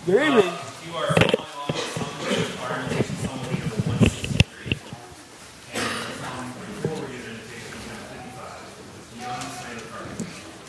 Baby. You are following along with some of the requirements of some leader of 163. And from 44, we're going to take 55. Beyond the side of the party.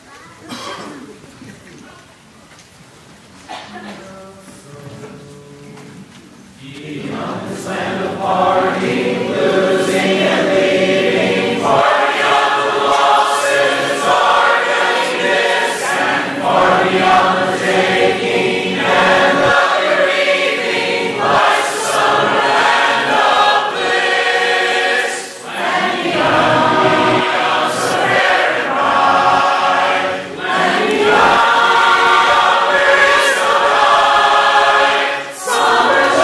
Beyond this land of parting, losing and leaving, far beyond the losses, our cunningness, and far beyond the taking and the grieving, lies the summer land of bliss. Land beyond so fair and bright, land beyond where is no light, summer's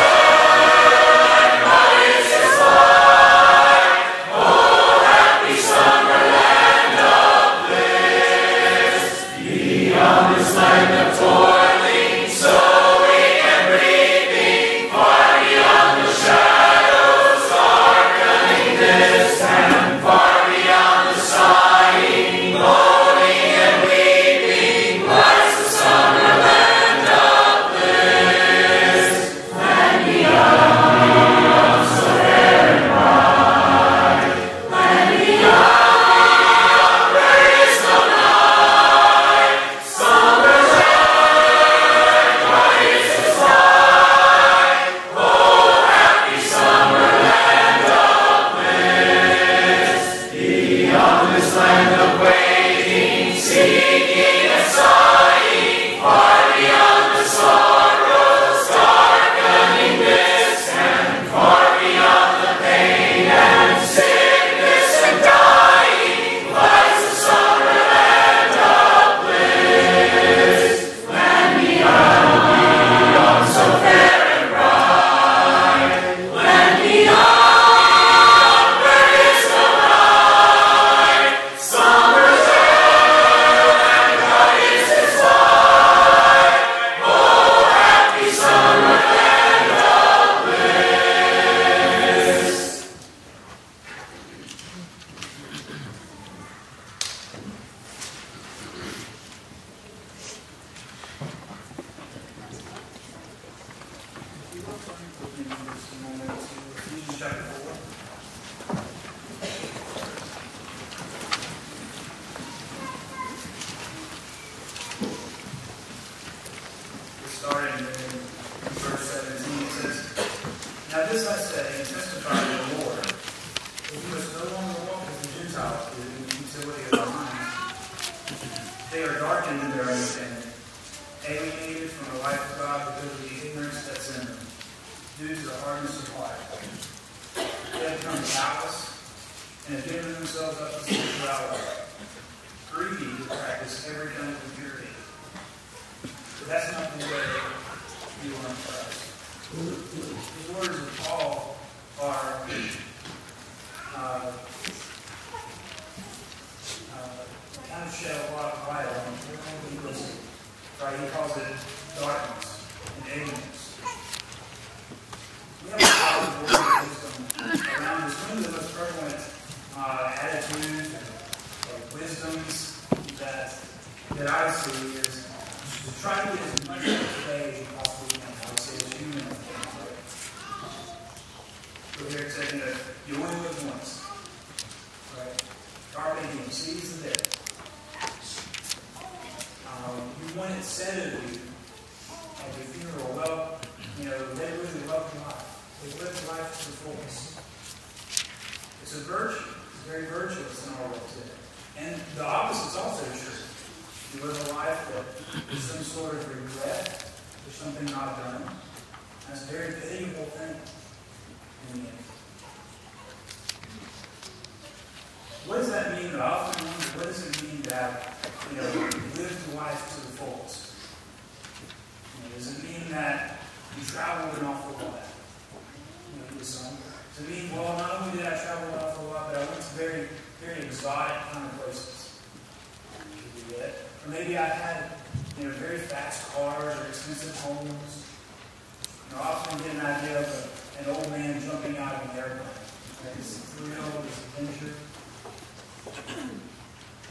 beyond this land of toiling, sowing and reaping, far beyond the shadows, our cunningness, and far beyond the sighing, moaning and weeping, lies the summer land of bliss. Land beyond so fair and bright, land beyond where is no night, summer's end, bright is its light. Oh, happy summer land of bliss. Beyond this land of waiting, seeking and sighing, far beyond the sorrows, dark cunningness, and far beyond the pain and sickness and dying, lies the summer land of bliss. Land beyond so fair and bright, land beyond where is no night, summer's end, bright is its light. Oh, happy summer land of bliss. Ephesians chapter 4. We started in verse 17. It says, "Now this I say and testify to the Lord, that you must no longer walk as the Gentiles do in the futility of their minds. They are darkened in their understanding, alienated from the life of God because of the ignorance that's in them, due to the hardness of heart. They have become callous and have given themselves up to sensuality, greedy to practice every kind of impurity." But that's not the way you learn Christ. The words of Paul are kind of shed a lot of light on legalism. Right? He calls it darkness and ignorance. We have a lot of worldly wisdom around us. One of the most prevalent attitudes or wisdoms that I see is to try to get as much of the day as you possibly can. I would say as human. So here it says, you only live once. Right? Carpe diem, seize the day. You want it said of you at your funeral, well, they really loved life. They lived life to the fullest. It's a virtue. It's very virtuous in our world today. And the opposite is also true. You live a life that is some sort of regret for something not done. That's a very pitiable thing in the end. What does that mean? I often wonder, what does it mean to have, lived life to the fullest? Does it mean that you traveled an awful lot? Does it mean, well, not only did I travel an awful lot, but I went to very, very exotic kind of places? Or maybe I had, very fast cars or expensive homes. I often get an idea of an old man jumping out of an airplane. It's a thrill, it's adventure.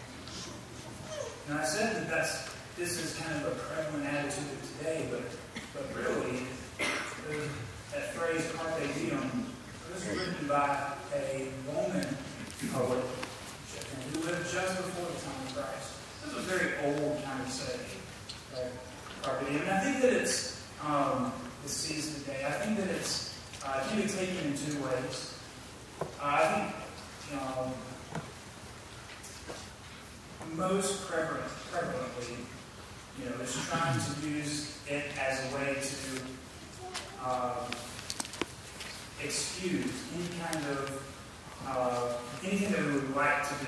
And I said that this is kind of a prevalent attitude of today, but But really, that phrase, carpe diem, was written by a Roman poet who lived just before the time of Christ. This is a very old kind of saying, carpe diem. And I think that it's the seize the day. I think that it can be taken in two ways. I think most prevalently, is trying to use it as a way to excuse any kind of anything that we would like to do.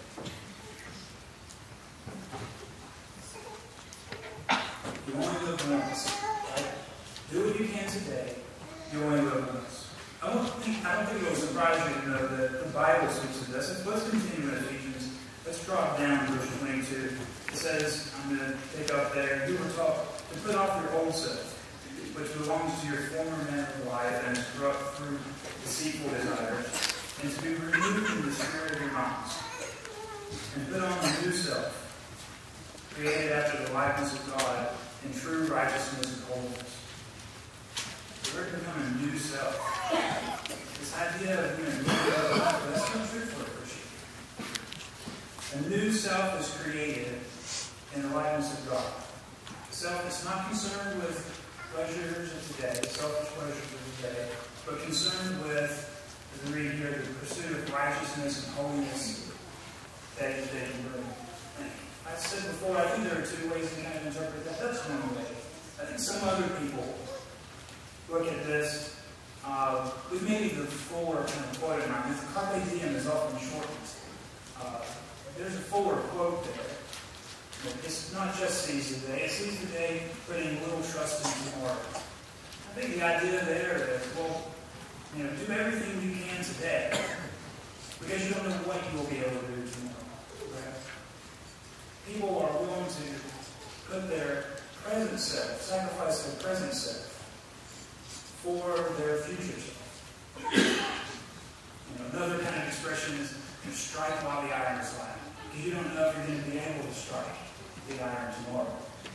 You only live once, right? Do what you can today. You only live once. I don't think it will surprise you to know that the Bible speaks of this. Let's continue in Ephesians. Let's drop down to verse 22. It says, I'm going to pick up there, you were taught to put off your old self, which belongs to your former manner of life and is corrupt through deceitful desires, and to be renewed in the spirit of your minds, and put on the new self, created after the likeness of God in true righteousness and holiness. So we're to become a new self. This idea of being a new self, that's not true for a Christian. A new self is created in the likeness of God. The self is not concerned with pleasures of today, selfish pleasures of today, but concerned with, as we read here, the pursuit of righteousness and holiness that you bring. I said before, I think there are two ways to kind of interpret that. That's one way. I think some other people look at this with maybe the fuller kind of quote in mind. The carpe diem is often shortened. There's a fuller quote there. It's not just seize the day. It's seize the day, putting a little trust in tomorrow. I think the idea there is, well, do everything you can today, because you don't know what you will be able to do tomorrow. Right? People are willing to put their present self, sacrifice their present self for their future self. Another kind of expression is strike while the iron is hot. Because you don't know if you're going to be able to strike the iron tomorrow.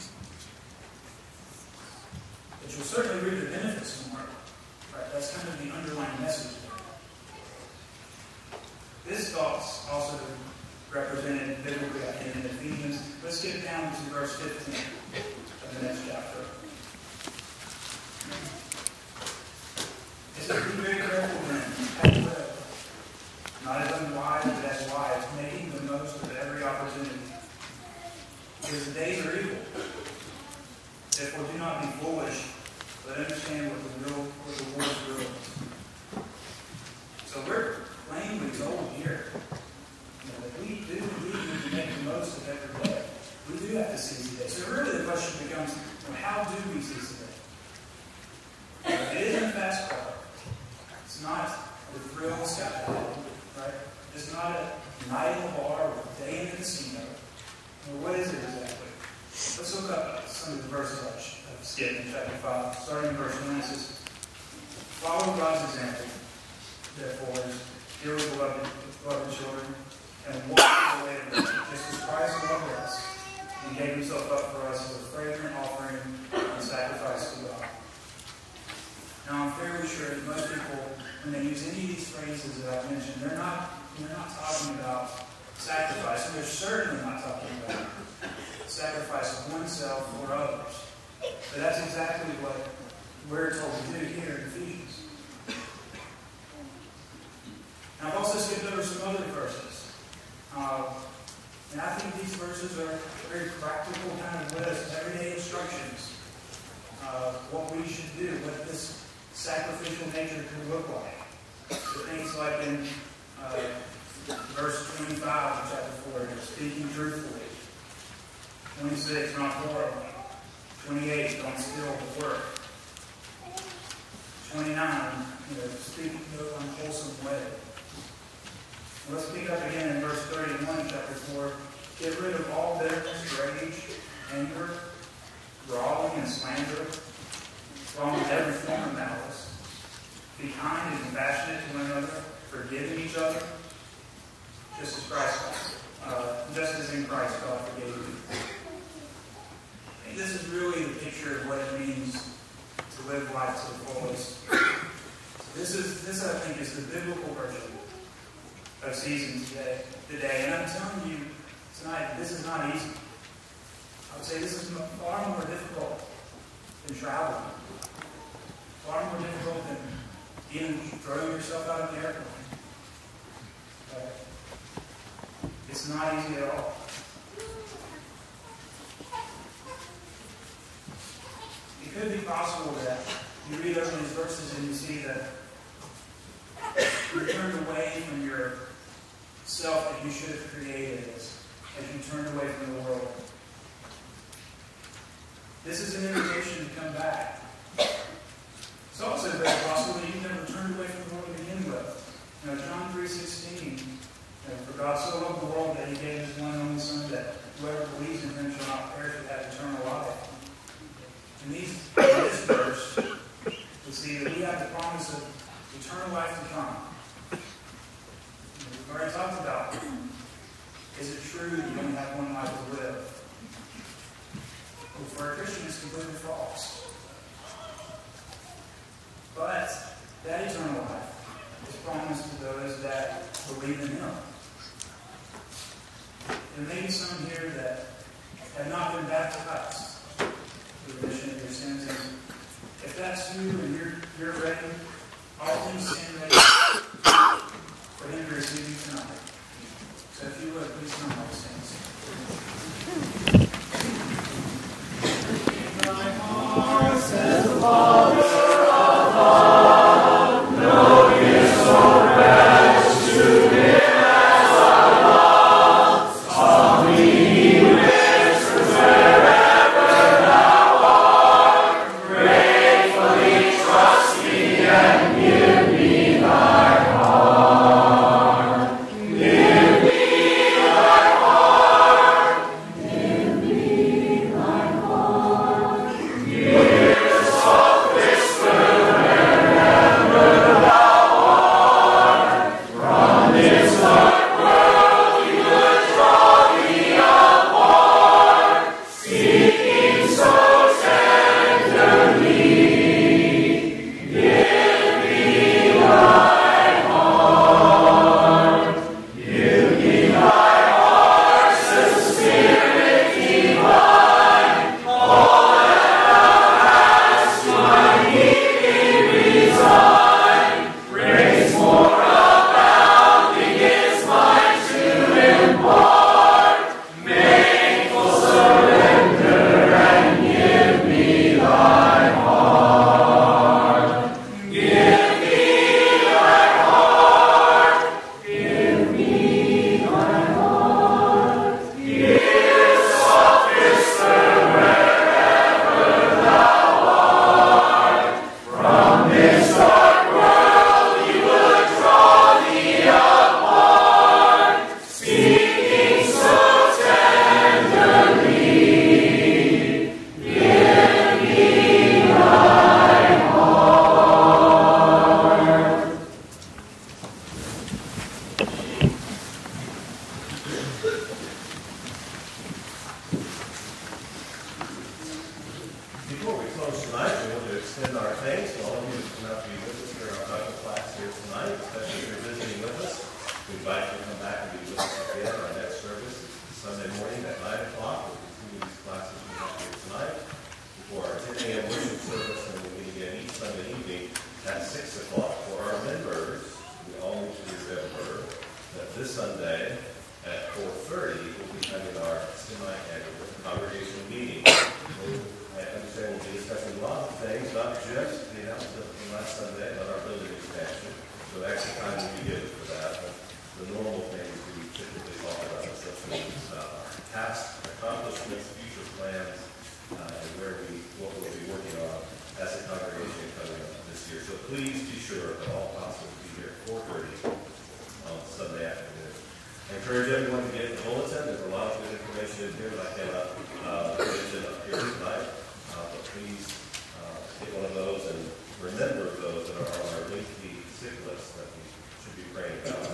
But you'll certainly reap the benefits tomorrow. Right? That's kind of the underlying message there. This thought's also represented biblically, I think, in Ephesians. Let's get down to verse 15 of the next chapter. It says, be very careful then, as well, not as unwise, but as wise, making the most of every opportunity. Because the days are evil. Therefore, do not be foolish, but understand what the Lord's will is. So we're plainly told here that we do need to make the most of every day. We do have to seize the day. So really the question becomes, how do we seize the day? It isn't a fast car. It's not the thrill of skydiving, right? It's not a night in the bar or a day in the casino. What is it exactly? Let's look up some of the verses I've skipped in chapter 5. Starting in verse 1, it says, follow God's example, therefore, as dearly beloved children, and walk in the way of mercy, just as Christ loved us, and gave himself up for us as a fragrant offering and sacrifice to God. Now, I'm fairly sure that most people, when they use any of these phrases that I've mentioned, they're not talking about sacrifice, and they're certainly not talking about sacrifice of oneself for others. But that's exactly what we're told to do here in Ephesians. Now, I've also skipped over some other verses. And I think these verses are very practical kind of list, everyday instructions of what we should do, what this sacrificial nature can look like. So things like in verse 25 of chapter 4, speaking truthfully. 26, not quarreling. 28, don't steal the work. 29, speak no unwholesome way. Let's pick up again in verse 31 of chapter 4. Get rid of all bitterness, rage, anger, brawling, and slander, along with every form of malice. Be kind and compassionate to one another, forgiving each other, just as in Christ God forgave you. I think this is really the picture of what it means to live life to the fullest. This I think is the biblical version of season today. And I'm telling you tonight, this is not easy. I would say this is far more difficult than traveling. Far more difficult than even throwing yourself out of the airplane. It's not easy at all. It could be possible that you read over these verses and you see that you turned away from your self that you should have created as you turned away from the world. This is an invitation to come back. It's also very possible that you've never turned away from the world to begin with. John 3:16, for God so loved the world that he gave his one and only Son, that whoever believes in him shall not perish but have eternal life. In this verse, we see that we have the promise of eternal life to come. We've already talked about, is it true that you only have one life to live? Well, for a Christian, it's completely false. But that eternal life is promised to those that believe in him. There may be some here that have not been baptized for the remission of your sins. And if that's you and you're ready, all things stand ready for him to receive you tonight. So if you would, please come while we stand. My heart says the Father of love, no is so precious to him as our love. Softly whispers wherever thou art, gratefully trust me and give me thy heart. Give me thy heart. Give me thy heart. Hear the soft whisper wherever thou art. From this dark world he would draw thee apart, seeking so tenderly. Give me thy heart. Give me thy heart, says the Spirit divine. All that thou hast, my need resign. Grace more abounding is mine to impart. Make full surrender and give me thy heart. Give me thy heart. Give me thy heart. Hear the soft whisper wherever thou art. From this dark world he would draw thee apart, speaking so tenderly. Give me thy heart. Before we close tonight, we want to extend our thanks to all of you who come out to be with us during our Bible class here tonight, especially if you're visiting with us. We invite you to come back and be with us again. Our next service is Sunday morning at 9 o'clock. We'll continue these classes we have here tonight. For our 10 a.m. worship service, and we'll meet again each Sunday evening at 6 o'clock. For our members, we all need to remember that this Sunday at 4:30 we'll be having our semi-annual congregational meeting. I understand we'll be discussing a lot of things, not just the announcement from last Sunday, but our building expansion. So extra time will be given for that. But the normal things we typically talk about is our past accomplishments, future plans, and what we'll be working on as a congregation coming up this year. So please be sure that all possible to be here at 4:30 on Sunday afternoon. I encourage everyone to get the bulletin. There's a lot of good information in here that I cannot mention up here tonight. But please get one of those and remember those that are on our lengthy sick list that we should be praying about.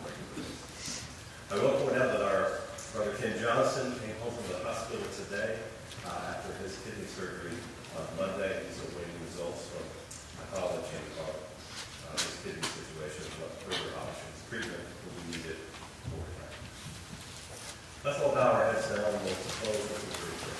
I will point out that our brother Ken Johnson came home from the hospital today after his kidney surgery On Monday, he's awaiting results from pathology about his kidney situation, what further options, treatment will be needed for him. Let's all bow our heads down and we'll close with a prayer.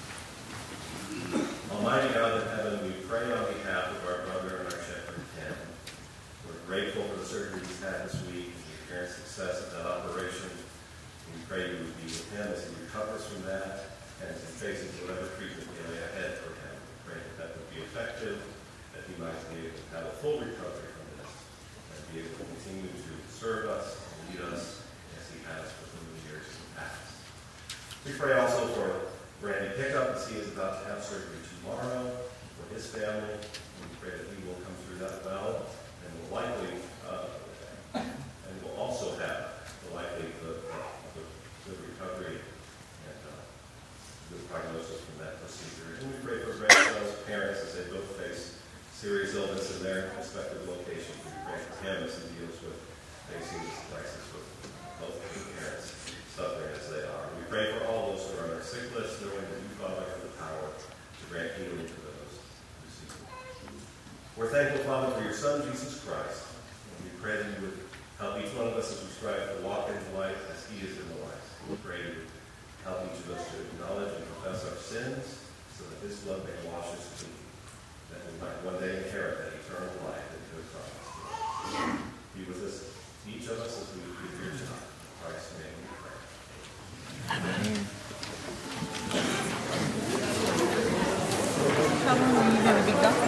Almighty God in heaven, we pray on behalf of our brother and our shepherd, Tim. We're grateful for the surgery he's had this week and the apparent success of that operation. We pray you would be with him as he recovers from that and as he faces whatever treatment may lay ahead for him. We pray that that would be effective, that he might be able to have a full recovery from this, and be able to continue to serve us and lead us as he has for so many years in the past. We pray also for Randy Pickup, as he is about to have surgery tomorrow, for his family. And we pray that he will come through that well, and will likely, and will also have the likely good recovery and good prognosis from that procedure. And we pray for Grandson's parents as they both face serious illness in their respective locations. We pray for him as he deals with facing this crisis with both of his parents suffering as they are. We pray for all those who are on our sick list, knowing that you, Father, have the power to grant healing to those who seek it. We're thankful, Father, for your Son, Jesus Christ. And we pray that you would help each one of us as we strive to walk in the light as he is in the light. We pray you would help each of us to acknowledge and confess our sins so that his blood may wash us clean, that we might one day inherit that eternal life that you have promised. Be with us, each of us, as we read your Son. In Christ's name we pray. How long are you going to be gone?